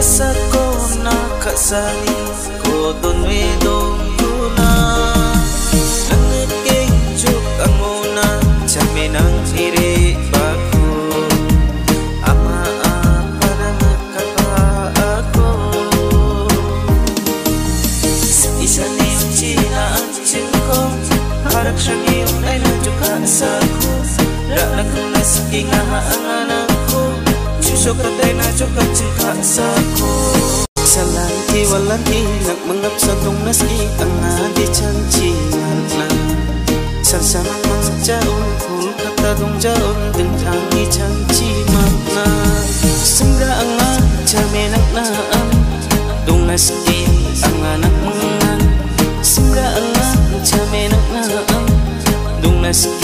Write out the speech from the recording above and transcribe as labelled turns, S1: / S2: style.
S1: sako na kasani ko don we dong guna langit king juk anguna chame nang ire baku ama para makapa ako isa ni china chingko harap shangi ay na juga saku dak nakunas king angan aku susok katay na juga chika saku salanti walanti nak mengap sa dongnas ki angadi chanchi na sarsana jaun kul kata dong jaun dengtang i chanchi makna sembra anga jamenak na dongnas ki anganak mengan sembra anga jamenak na dongnas